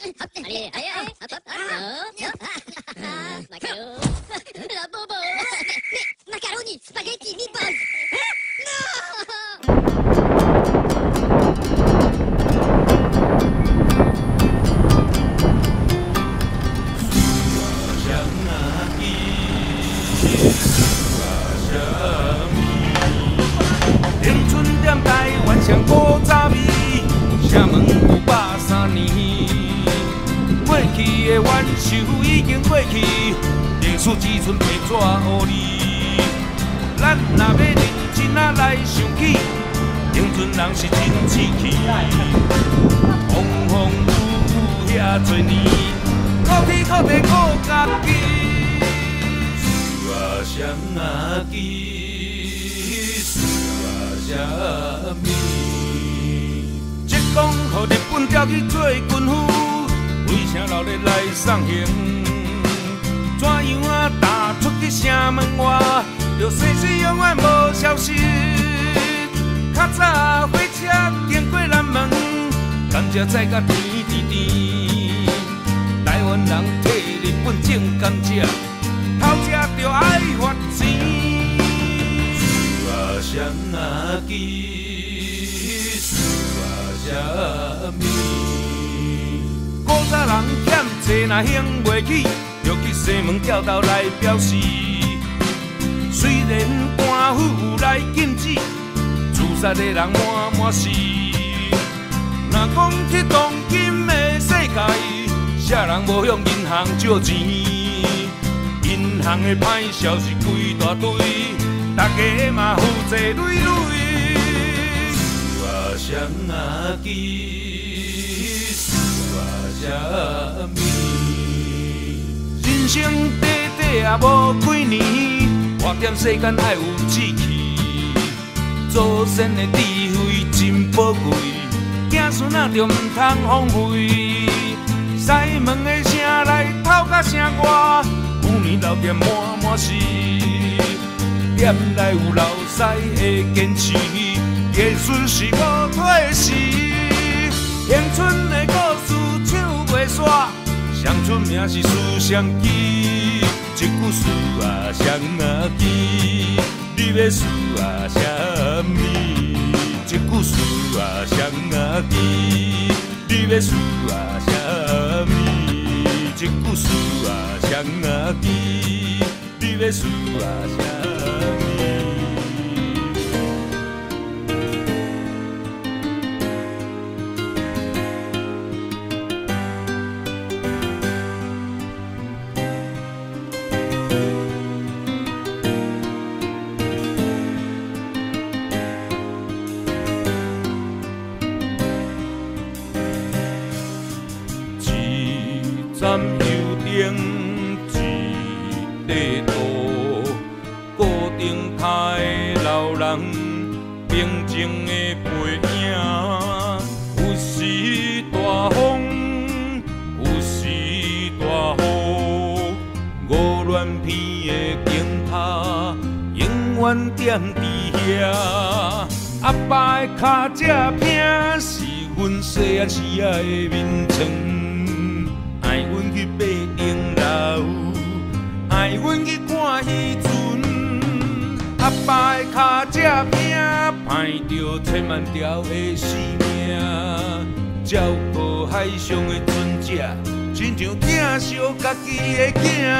Ali, ayo, la bobo. Macaroni, spaghetti, meatballs. 永春店台湾上古早味，城门有103年。过去的元首已经过去，历史只剩白纸黑字。咱若要认真来想起，永春人是真志气。风风雨雨遐多年，靠天靠地靠家己。谁啊记？啥物？即讲，互日本调去做军夫，为啥老日来送行？怎样啊？踏出去城门外，就生死永远无消息。较早火车经过南门，甘蔗载甲甜甜甜。台湾人替日本种甘蔗，头吃着爱发钱。谁啊记？啥物？古早人欠债若还袂起，就去西门吊头来表示。虽然官府有来禁止，自杀的人满满是。若讲去当今的世界，啥人无向银行借钱？银行的歹消息规大堆。大家嘛负债累累，谁啊记？啥物？人生短短也无几年，活踮世间爱有志气。祖先的智慧真宝贵，子孙仔着毋通荒废。西门的城内透甲城外，牛年老店满满是。店内有老师的坚持，艺术是无退时。乡村的故事唱袂煞，上出名是思乡记。一句诗啊，谁啊记？你要诗啊，啥物？一句诗啊，谁啊记？你要诗啊，啥物？一句诗啊，谁啊记？你要诗啊，啥物？站油灯一块土，固定台的老人平静的背影。有时大风，有时大雨，五乱片的灯塔永远点伫遐。阿爸的脚只拼是阮细汉时仔的眠床。爱阮去爬顶楼，爱阮去看渔船。阿爸的脚只拼，歹着千万条的性命。照顾海上的船只，亲像疼惜家己的囝。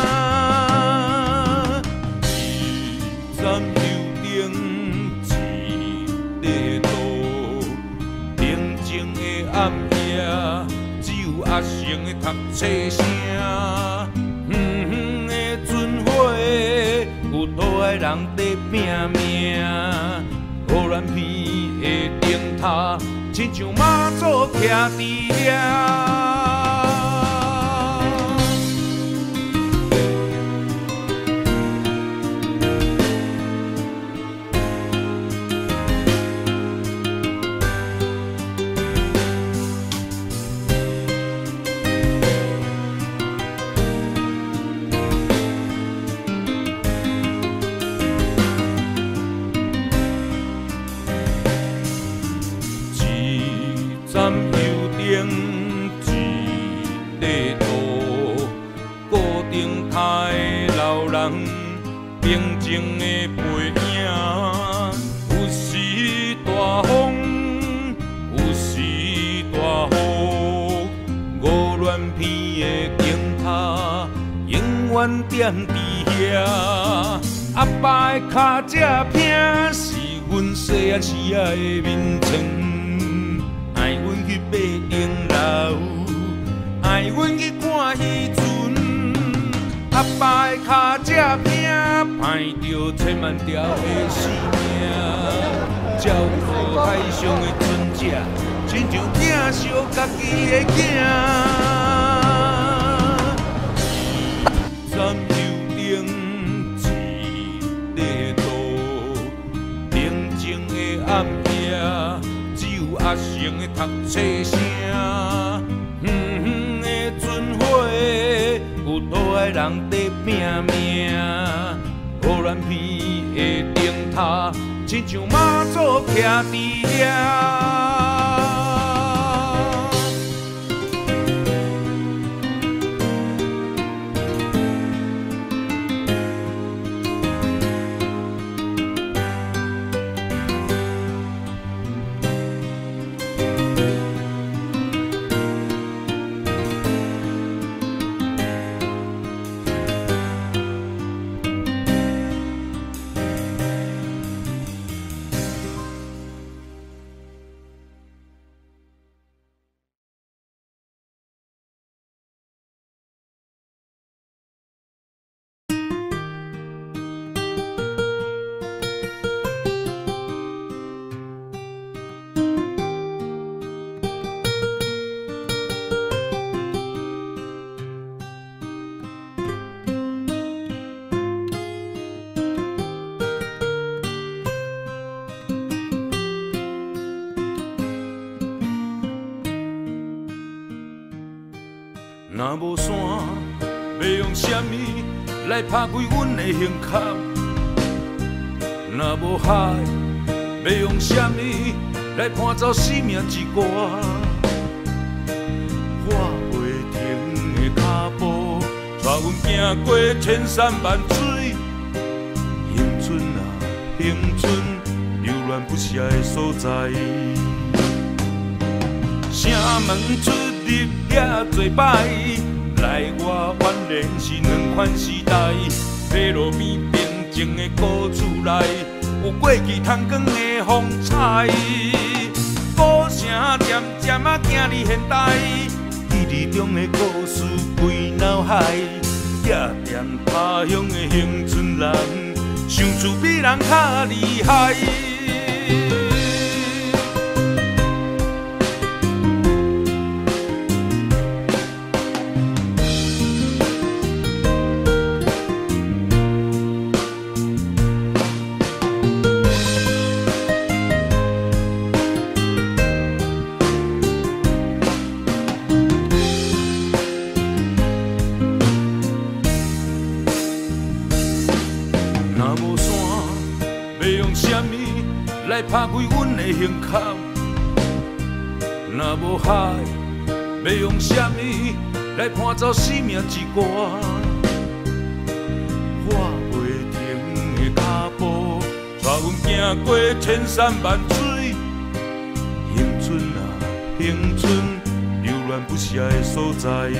一盏油灯，一块土，平静的暗夜。阿成的读册声，远远的船火，有讨爱人在拼命。乌兰片的灯塔，亲像妈祖徛伫遐。站油灯， 平静的背影，有时大风，有时大雨，五乱片的吉他永远踮伫遐。阿爸的脚只拼，是阮细汉时仔的眠床，爱阮去爬顶楼，爱阮去看渔船。阿爸的脚只拼，歹着千万条的性命，照顾海上的船只，亲像疼惜家己的囝。站游顶一个路，平静的暗夜，只有阿成的读册声。远远的船火，有倒来人在拼命。乌兰片的灯塔，亲像马祖徛伫遐。若无山，要用什么来拍开阮的胸坎？若无海，要用什么来伴走生命之歌？我袂停的脚步，带阮行过千山万水。乡村啊，乡村，流连不舍的所在。城门出入也做摆，来我原然是两款时代。马路边平静的古厝内，有过去窗光的风采。鼓声渐渐啊行入现代，记忆中的故事归脑海。夜店他乡的乡村人，相处比人较厉害。来拍开阮的胸坎，若无海，要用什么来伴走生命之歌？我袂停的脚步，带阮行过千山万水。乡村啊，乡村，流连不舍的所在。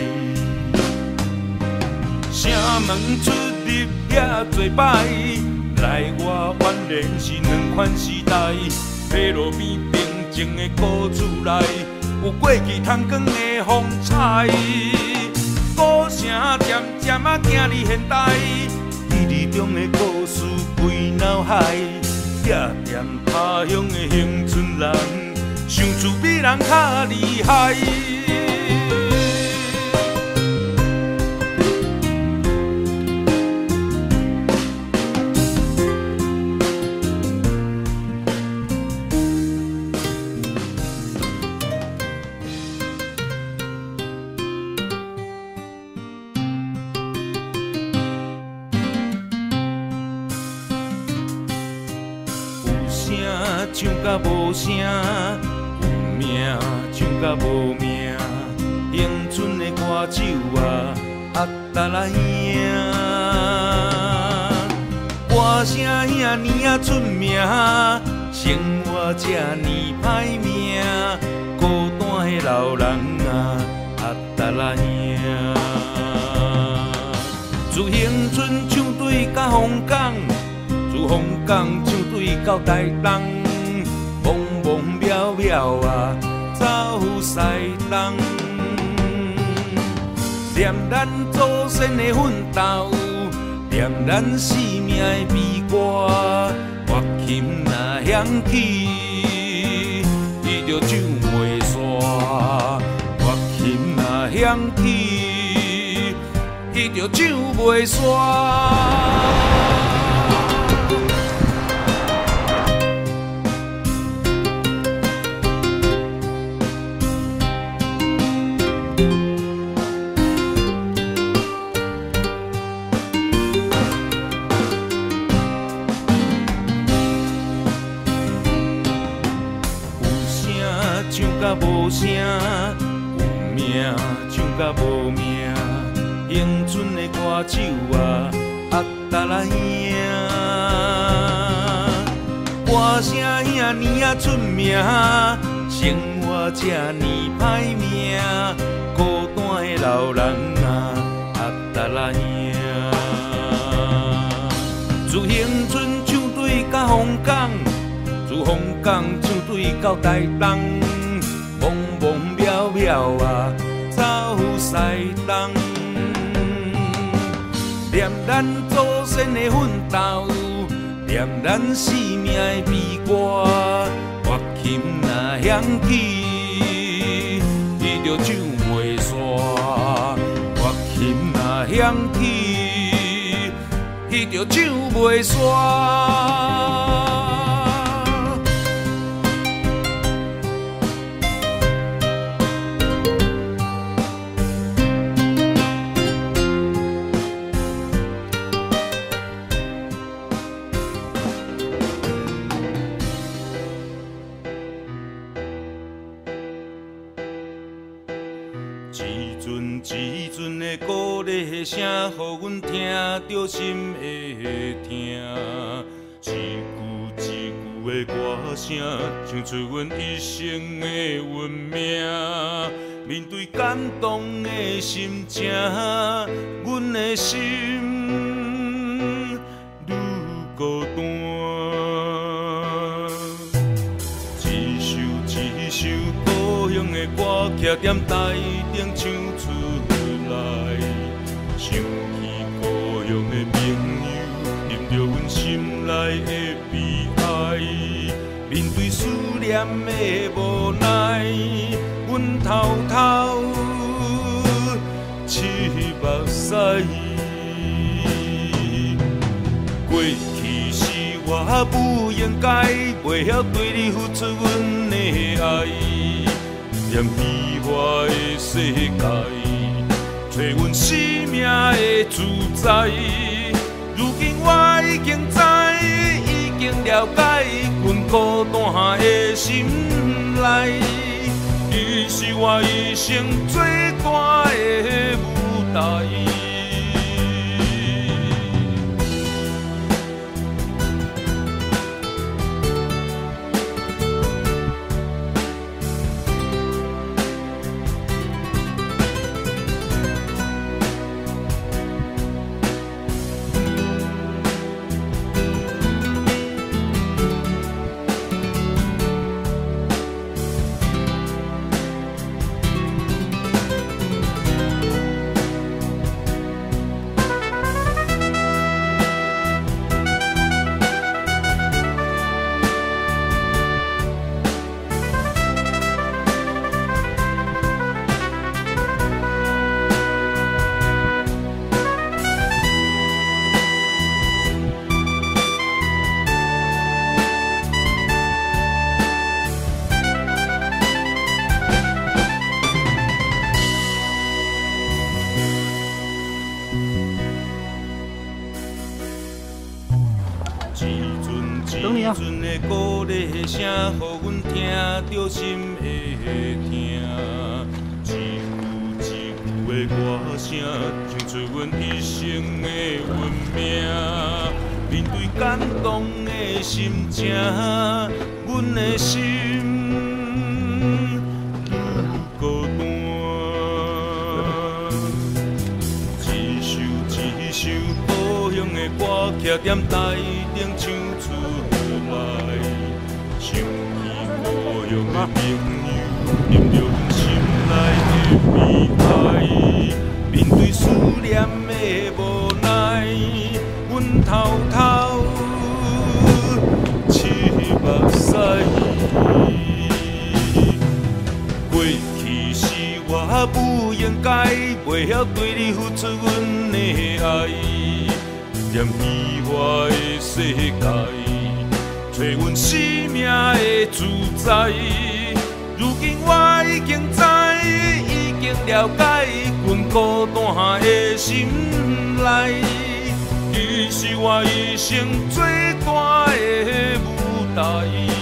城门出入也做摆。来我原然是两款时代，马路边平静的古厝内，有过去窗光的风采。鼓声渐渐啊行入现代，记忆中的故事归脑海。夜店他乡的乡村人，相处比人较厉害。唱甲无声，有命唱甲无命，乡村的歌手啊，达来兄， 歌声遐尼啊出名，生活这呢歹命，孤单的老人啊，阿达拉兄。自恒春唱对到凤港，自凤港唱对到台东，茫茫渺渺啊，走西东。念咱祖先的奋斗，念咱生命的悲歌。乐琴若响起，伊就唱袂煞；乐琴若响起，伊就唱袂煞。无声，有命唱甲无命，恒春的歌手啊，阿达拉兄。歌声遐尼啊出名，生活这呢歹命，孤单的老人啊，阿达拉兄。自恒春唱对到凤港，自凤港唱对到台东。茫茫渺渺啊，走西东。念咱祖先的奋斗，念咱生命的悲歌。乐琴若响起，伊就唱袂煞；乐琴若响起，伊就唱袂煞。一阵的鼓励声，予阮听着心会痛。一句一句的歌声，唱出阮一生的运命。面对感动的心情，阮的心愈孤单。一首一首故乡的歌，徛踮台顶唱出来，想起故乡的朋友，念着阮心内的悲哀。面对思念的无奈，阮偷偷拭目屎。过去是我不应该，袂晓对你付出阮的爱。念悲欢的世界，找阮生命的自在。如今我已经知，已经了解，阮孤单的心内，伊是我一生最大的舞台。一阵的鼓励声，予阮听着心会痛。一句一句的歌声，唱出阮一生的运命。 面对感动的心情，阮的心愈孤单。一首一首故乡的歌，徛踮台顶唱出来，想起故乡的朋友，念着阮心内的悲哀。面对思念的无奈，阮偷偷拭目屎。过去是我不应该，袂晓对你付出阮的爱。踮稀外的世界，找阮生命的自在。如今我已经知，已经了解，阮孤单的心内，伊是我一生最大的舞台。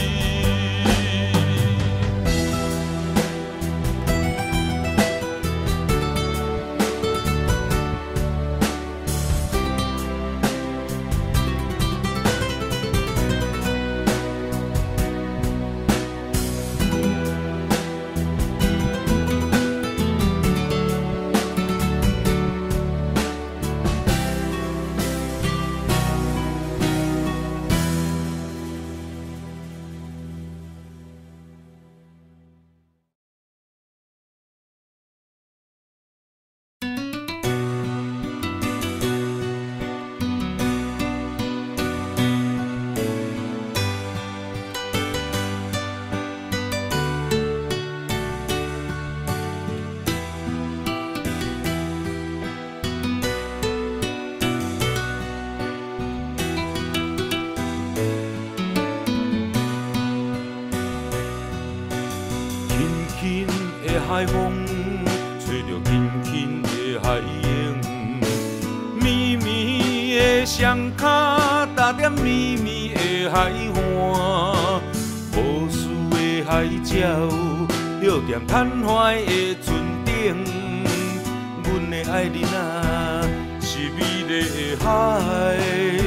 海风吹着轻轻的海风，绵绵的双脚踏在绵绵的海岸，无私的海鸟摇踮贪怀的船顶，阮的爱人啊，是美丽的海。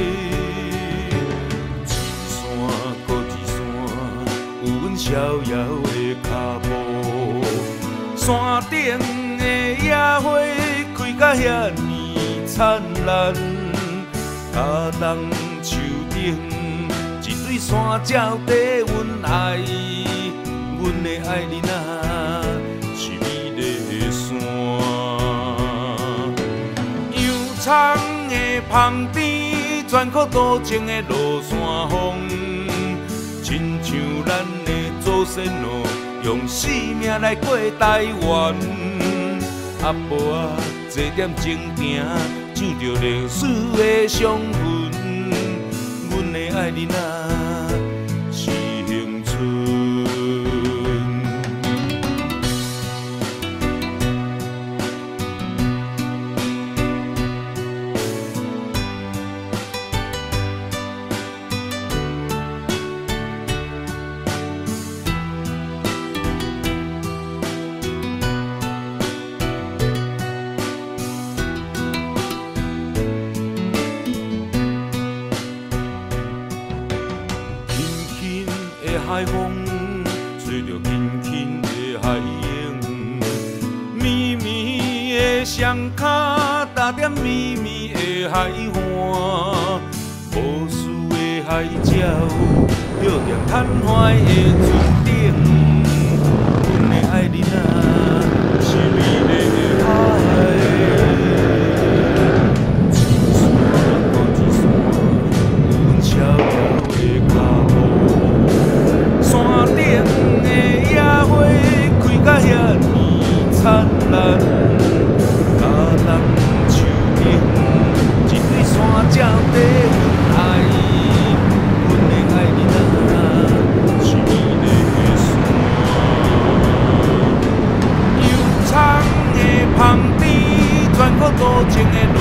一山搁一山，有阮逍遥的脚步。山顶的野花开甲遐尼灿烂，卡当树顶一对山鸟在阮爱，阮的爱人啊，是美丽的山。洋葱的旁边，全靠多情的落山风，亲像咱的祖先哦。用生命来过台湾，阿婆啊，坐点前行，唱着历史的伤痕。阮的爱人啊，是恒春。海风吹着轻轻的海风，绵绵的双脚踏在绵绵的海岸，无私的海鸟摇踮贪怀的船顶，阮的爱人啊，是美丽的海。一山搁一山，有阮逍遥的脚步。山顶的野花开甲遐尼灿烂，卡当树顶一对山鸟在阮爱，阮的爱人啊，是美丽的山。洋葱的旁边，全靠多情的